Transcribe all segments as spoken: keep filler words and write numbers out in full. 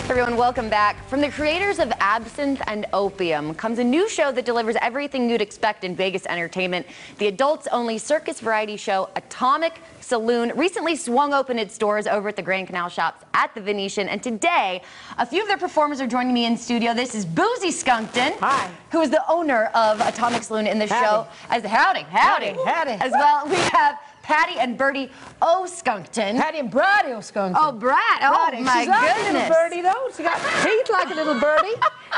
Everyone, welcome back. From the creators of Absinthe and Opium comes a new show that delivers everything you'd expect in Vegas entertainment. The adults-only circus variety show Atomic Saloon recently swung open its doors over at the Grand Canal Shops at the Venetian, and today a few of their performers are joining me in studio. This is Boozy Skunkton, hi, who is the owner of Atomic Saloon in the howdy. show. As howdy, howdy, howdy, howdy. As well, we have Patty and Bertie O. Skunkton. Patty and Brady O. Skunkton. Oh, Brad. Oh, Brady. my She's like goodness. a little birdie, though. She got teeth like a little birdie.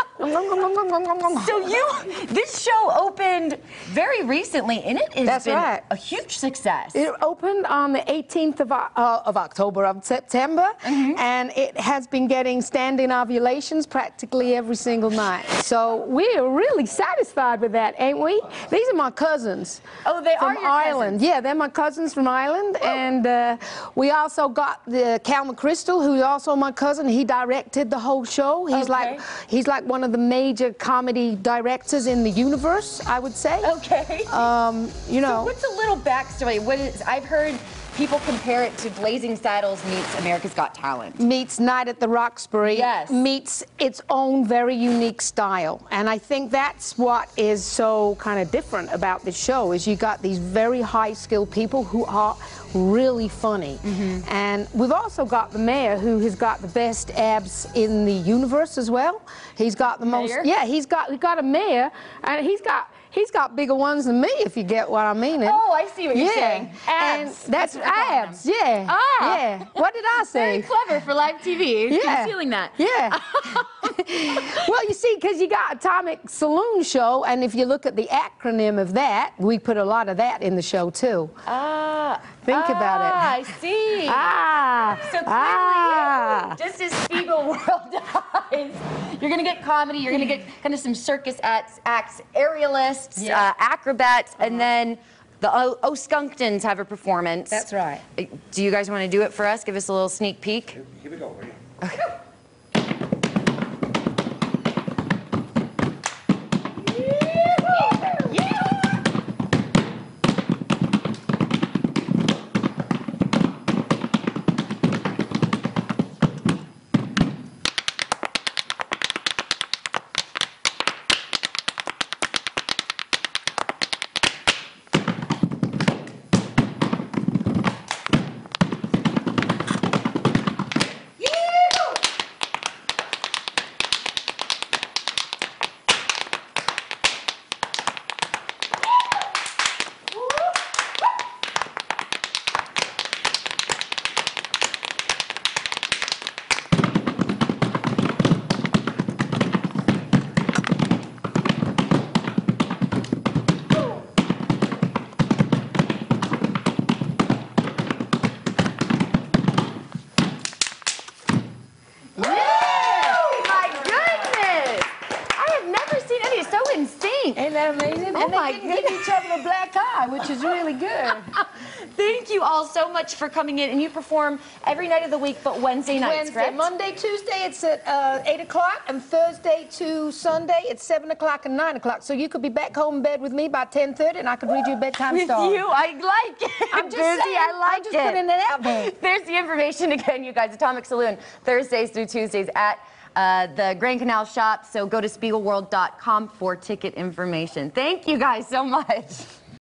So you, this show opened very recently, and it has That's been right. a huge success. It opened on the eighteenth of, uh, of October, of September, mm-hmm. and it has been getting standing ovulations practically every single night. So we're really satisfied with that, ain't we? These are my cousins. Oh, they from are your Ireland. cousins? Yeah, they're my cousins from Ireland, oh. and uh, we also got the Cal McChrystal, who's also my cousin. He directed the whole show. He's Okay. like he's like one of the major comedy directors in the universe, I would say. Okay. Um, you know. So what's a little backstory? What is, I've heard people compare it to Blazing Saddles meets America's Got Talent. Meets Night at the Roxbury. Yes. Meets its own very unique style. And I think that's what is so kind of different about this show, is you got these very high-skilled people who are really funny. Mm-hmm. And we've also got the mayor, who has got the best abs in the universe as well. He's got the most, Mayor? yeah, he's got, we've got a mayor, and he's got, He's got bigger ones than me, if you get what I mean. Oh, I see what you're yeah. saying. And Abs. that's, That's what they're abs, yeah. Ah. Yeah. What did I say? Very clever for live T V. Yeah. I'm feeling that. Yeah. Well, you see, because you got Atomic Saloon Show, and if you look at the acronym of that, we put a lot of that in the show, too. Ah. Think ah, about it. I see. Ah. So clearly, ah. just as Spiegel World eyes, you're going to get comedy, you're going to get kind of some circus acts, acts aerialists, Yeah. uh, acrobats, Uh-huh. and then the O, o Skunktons have a performance. That's right. Do you guys want to do it for us? Give us a little sneak peek. Here, here we go. Ready? Okay. Ain't that amazing? Oh and my they didn't give each other a black eye, which is really good. Thank you all so much for coming in, and you perform every night of the week but Wednesday nights, Wednesday, correct? Monday, Tuesday, it's at uh, eight o'clock, and Thursday to Sunday, it's seven o'clock and nine o'clock. So you could be back home in bed with me by ten thirty, and I could read you a bedtime With story. you, I like it. I'm just Busy, saying, I like I'm just it. putting it out there. There's the information again, you guys. Atomic Saloon, Thursdays through Tuesdays at uh, the Grand Canal Shop. So go to spiegel world dot com for ticket information. Thank you guys so much.